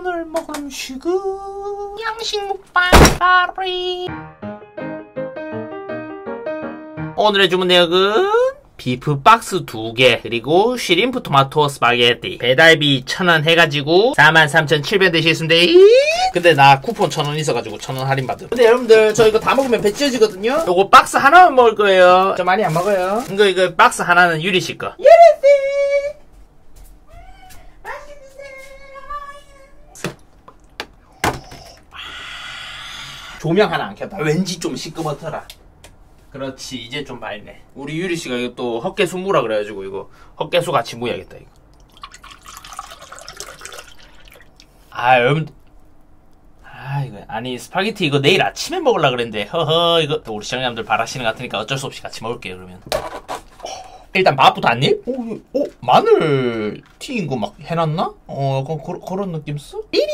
오늘 먹을 음식은 양식 먹방 파리. 오늘의 주문 내역은 비프 박스 2개 그리고 쉬림프 토마토 스파게티 배달비 1,000원 해가지고 43,700원 되시겠습니다. 근데 나 쿠폰 1,000원 있어가지고 1,000원 할인 받음. 근데 여러분들 저 이거 다 먹으면 배 찢어지거든요. 요거 박스 하나만 먹을 거예요. 저 많이 안 먹어요. 이거 박스 하나는 유리씨 거. 유리씨 조명 하나 안 켰다. 왠지 좀 시끄럽더라. 그렇지, 이제 좀 밝네. 우리 유리씨가 이거 또 헛개수 무라 그래가지고 이거 헛개수 같이 무야겠다 이거. 여러분, 이거 아니 스파게티 이거 내일 아침에 먹으려 그랬는데 허허 이거 또 우리 시청자분들 바라시는 것 같으니까 어쩔 수 없이 같이 먹을게요 그러면. 일단 밥부터 한 입? 마늘 튀긴 거 막 해놨나? 약간 그런 느낌 써? 삐리.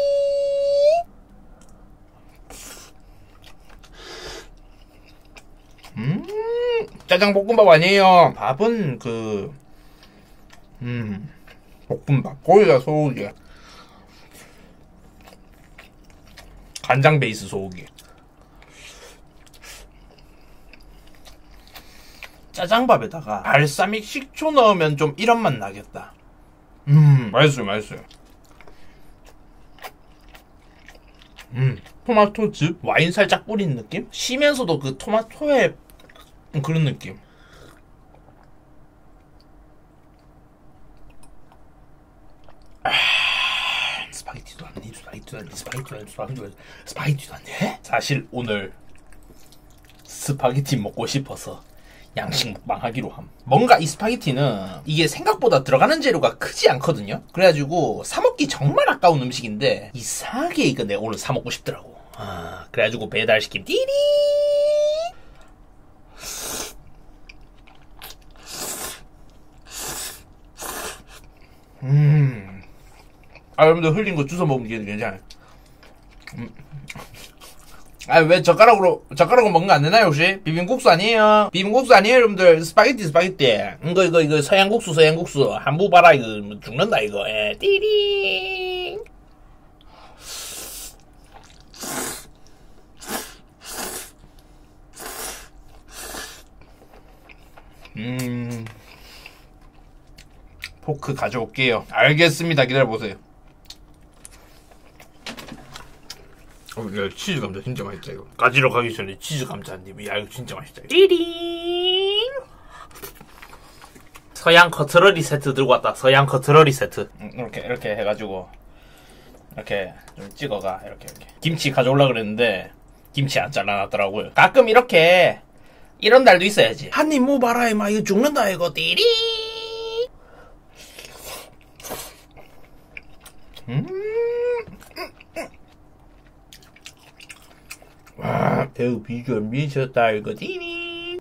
짜장볶음밥 아니에요. 밥은 볶음밥. 거기다 소고기. 간장 베이스 소고기. 짜장밥에다가 발사믹 식초 넣으면 좀 이런 맛 나겠다. 맛있어요. 토마토즙? 와인 살짝 뿌린 느낌? 쉬면서도 그 토마토의 그런 느낌. 스파게티도 안 돼? 사실 오늘 스파게티 먹고 싶어서 양식 먹방 하기로 함. 뭔가 이 스파게티는 이게 생각보다 들어가는 재료가 크지 않거든요. 그래가지고 사먹기 정말 아까운 음식인데 이상하게 이거 내가 오늘 사먹고 싶더라고. 그래가지고 배달시킴. 띠리. 여러분들 흘린 거 주워 먹으면 괜찮아요. 왜 젓가락으로 먹는 거 안 되나요, 혹시? 비빔국수 아니에요? 여러분들. 스파게티. 이거 서양국수. 한부 봐라, 이거. 죽는다, 이거. 띠링. 포크 가져올게요. 알겠습니다. 기다려보세요. 치즈 감자 진짜 맛있다 이거. 가지러 가기 전에 치즈 감자 한 입. 이거 진짜 맛있다. 띠링. 서양 커트러리 세트 들고 왔다. 서양 커트러리 세트. 이렇게 해가지고 이렇게 좀 찍어가. 이렇게. 김치 가져오려 그랬는데 김치 안 잘라놨더라고요. 가끔 이렇게 이런 날도 있어야지. 한 입 먹어봐라 이마. 이거 죽는다 이거. 띠링. 와, 배우 비주얼 미쳤다 이거. TV.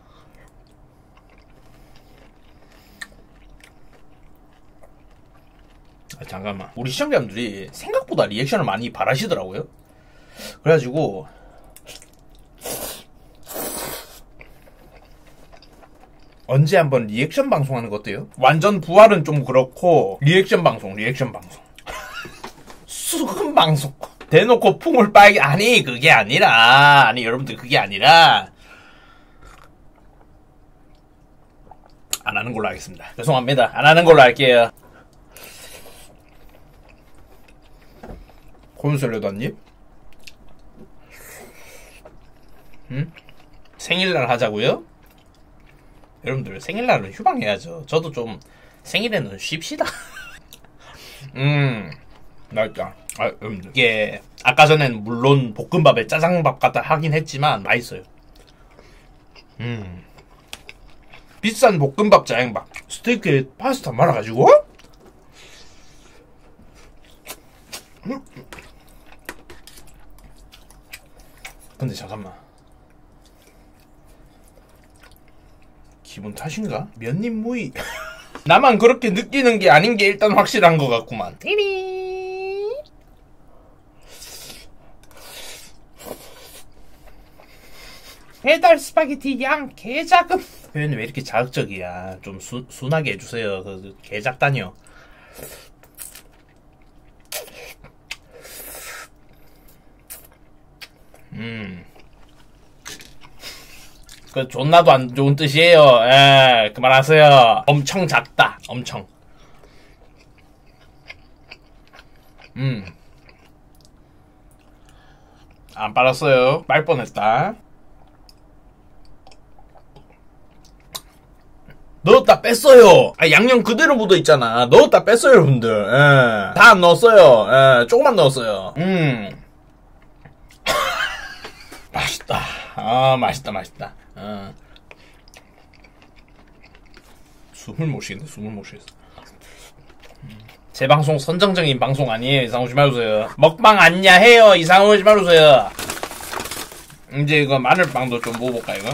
잠깐만, 우리 시청자분들이 생각보다 리액션을 많이 바라시더라고요. 그래가지고 언제 한번 리액션 방송하는 거 어때요? 완전 부활은 좀 그렇고 리액션 방송 수금 방송 대놓고 풍을 빨게. 그게 아니라 여러분들 그게 아니라 안 하는 걸로 하겠습니다. 죄송합니다. 안 하는 걸로 할게요. 콘솔레도 한 입? 생일날 하자고요? 여러분들 생일날은 휴방해야죠. 저도 좀 생일에는 쉽시다. 맛있다. 여러분들 이게 아까 전엔 물론 볶음밥에 짜장밥 갖다 하긴 했지만 맛있어요. 비싼 볶음밥 짜장밥 스테이크에 파스타 말아가지고. 근데 잠깐만, 기분 탓인가? 면입 무이. 나만 그렇게 느끼는 게 아닌 게 일단 확실한 것 같구만. 띠리. 배달 스파게티 양 개작음. 표현이 왜 이렇게 자극적이야? 좀 순하게 해주세요. 개 작다뇨. 그 존나도 안 좋은 뜻이에요. 예, 그만하세요. 엄청 작다. 엄청. 안 빨았어요. 빨 뻔했다. 넣었다 뺐어요. 아, 양념 그대로 묻어있잖아. 넣었다 뺐어요, 여러분들. 예. 다 안 넣었어요. 예, 조금만 넣었어요. 맛있다. 아, 맛있다. 숨을 못 쉬겠네, 숨을 못 쉬겠어. 제 방송 선정적인 방송 아니에요. 이상 오지 말으세요. 먹방 안냐 해요. 이상 오지 말으세요. 이제 이거 마늘빵도 좀 먹어볼까, 이거?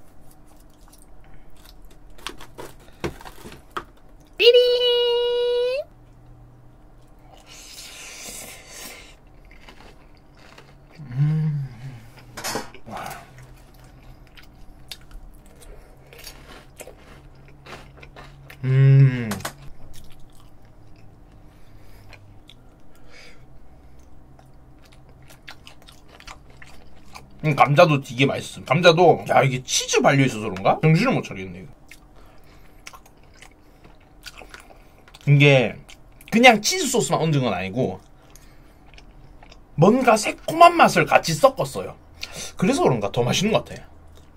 삐리! 감자도 되게 맛있음. 감자도, 야, 이게 치즈 발려있어서 그런가? 정신을 못 차리겠네, 이거. 이게, 그냥 치즈 소스만 얹은 건 아니고, 뭔가 새콤한 맛을 같이 섞었어요. 그래서 그런가 더 맛있는 것 같아.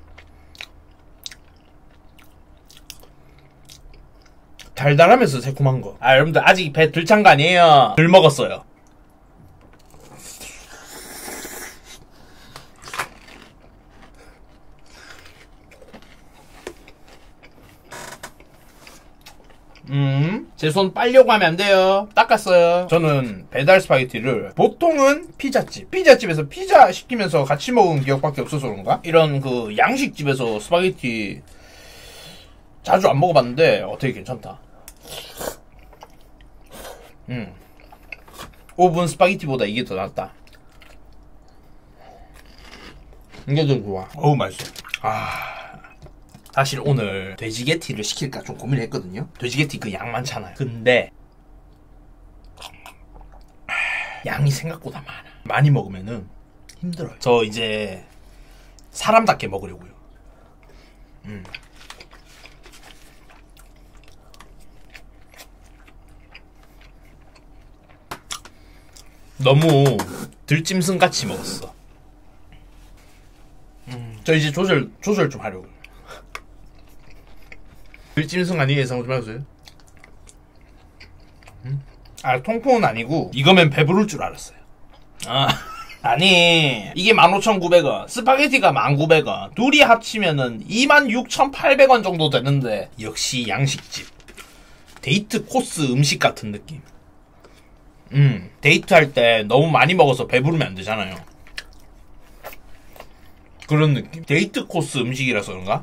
달달하면서 새콤한 거. 아, 여러분들 아직 배 덜 찬 거 아니에요? 덜 먹었어요. 제 손 빨려고 하면 안 돼요. 닦았어요. 저는 배달 스파게티를 보통은 피자집에서 피자 시키면서 같이 먹은 기억밖에 없어서 그런가? 이런 그 양식집에서 스파게티 자주 안 먹어봤는데 되게 괜찮다. 오븐 스파게티보다 이게 더 낫다. 이게 더 좋아. 어우, 맛있어. 사실 오늘 돼지게티를 시킬까 좀 고민을 했거든요. 돼지게티 그 양 많잖아요. 근데 양이 생각보다 많아. 많이 먹으면은 힘들어요. 저 이제 사람답게 먹으려고요. 너무 들짐승같이 먹었어. 저 이제 조절 좀 하려고. 들짐승 아니에요? 예상 오지 마세요. 통풍은 아니고 이거면 배부를 줄 알았어요. 아니 이게 15,900원, 스파게티가 1,900원, 둘이 합치면은 26,800원 정도 되는데 역시 양식집 데이트 코스 음식 같은 느낌. 데이트할 때 너무 많이 먹어서 배부르면 안 되잖아요. 그런 느낌. 데이트 코스 음식이라서 그런가?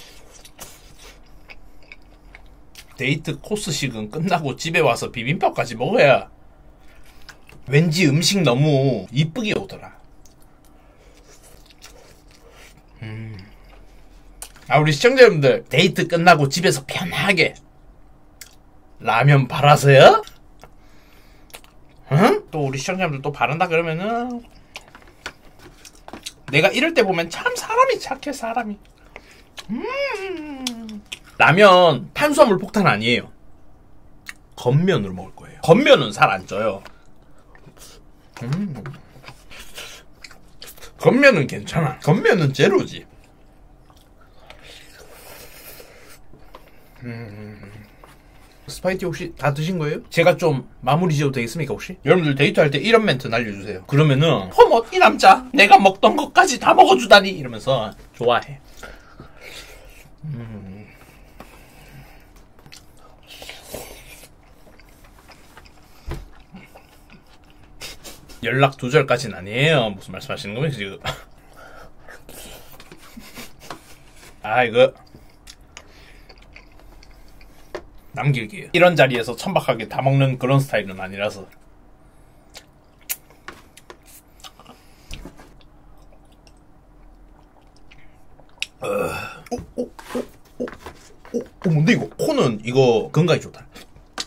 데이트 코스식은 끝나고 집에 와서 비빔밥까지 먹어야 왠지 음식 너무 이쁘게 오더라. 우리 시청자분들 데이트 끝나고 집에서 편하게 라면 팔아서요? 응? 또 우리 시청자분들 또 바른다 그러면은 내가 이럴 때 보면 참 사람이 착해. 사람이. 라면 탄수화물 폭탄 아니에요. 겉면으로 먹을 거예요. 겉면은 살 안 쪄요. 겉면은 괜찮아. 겉면은 제로지. 스파게티 혹시 다 드신 거예요? 제가 좀 마무리 지어도 되겠습니까 혹시? 여러분들 데이트할 때 이런 멘트 날려주세요. 그러면은 어머 이 남자 내가 먹던 것까지 다 먹어주다니 이러면서 좋아해. 연락 두절까지는 아니에요. 무슨 말씀하시는 거예요 지금? 이거 남길게요. 이런 자리에서 천박하게 다 먹는 그런 스타일은 아니라서. 뭔데 이거? 코는 이거 건강에 좋다.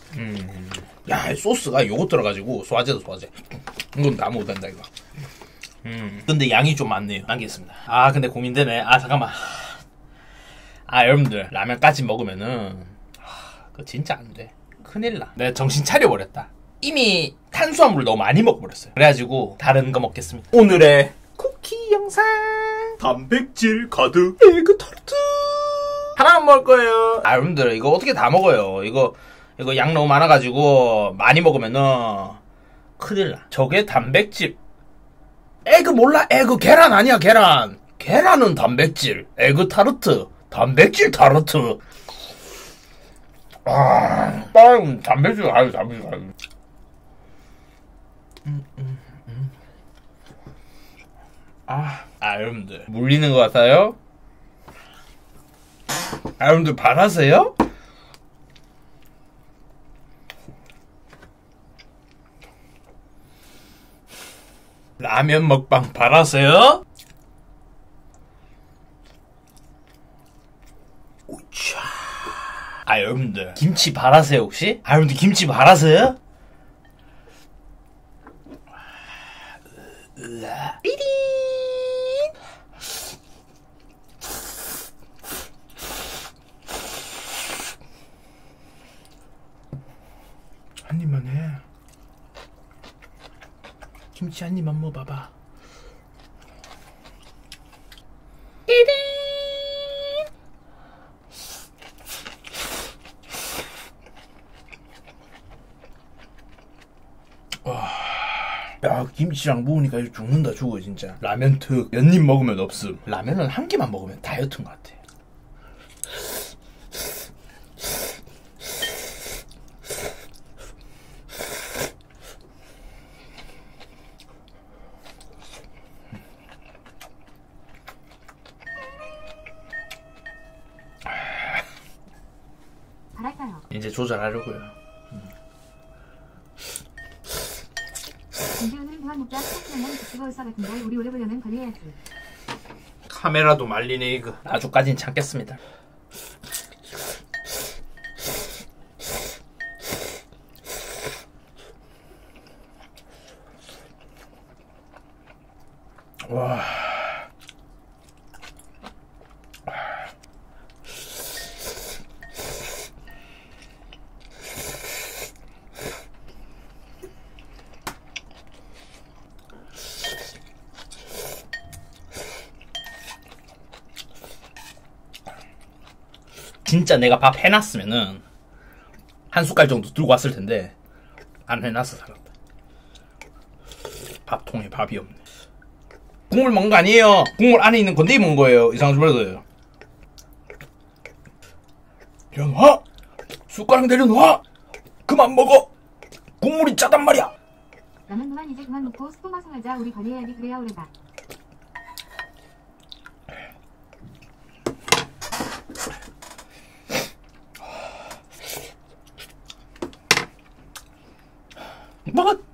야, 소스가 요거 들어가지고 소화제다 소화제. 이건 다 먹어도 된다 이거. 근데 양이 좀 많네요. 남기겠습니다. 아 근데 고민되네. 아 잠깐만. 아 여러분들 라면까지 먹으면은 그거 진짜 안 돼. 큰일 나. 내가 정신 차려버렸다. 이미 탄수화물을 너무 많이 먹어버렸어요. 그래가지고 다른 거 먹겠습니다. 오늘의 쿠키 영상. 단백질 가득 에그 타르트 하나만 먹을 거예요. 아 여러분들 이거 어떻게 다 먹어요. 이거 양 너무 많아가지고 많이 먹으면은 큰일 나. 저게 단백질. 에그 몰라? 에그 계란 아니야 계란. 계란은 단백질. 에그 타르트 단백질 타르트. 아 빵 단백질 아유 단백질 아유. 여러분들 물리는 것 같아요? 여러분들 바라세요? 라면 먹방 바라세요? 우차. 여러분들 김치 바라세요 혹시? 여러분들 김치 바라세요? 삐리. 한 입만 해. 김치 한 입만 먹어봐봐. 삐리. 야 김치랑 먹으니까 죽는다 죽어 진짜. 라면 특 몇 입 먹으면 없음. 라면은 한 개만 먹으면 다이어트인 것 같아. 이제 조절하려고요. 김재훈은 그만 먹자. 스타트라면 죽지가 의사 같은데 우리 오래 보려면 관리해야지. 카메라도 말리네 이거. 아주까진 참겠습니다. 와. 진짜 내가 밥 해놨으면은 한 숟갈 정도 들고 왔을 텐데 안 해놨어 살았다. 밥통에 밥이 없네. 국물 먹은 거 아니에요. 국물 안에 있는 건데 먹은 거예요. 이상한 소리예요. 내려놔. 숟가락 내려놔. 그만 먹어. 국물이 짜단 말이야. 라면 그만 이제 그만 먹고 스프 마성하자. 우리 관리해야지. 그래야 오래가. 먹어.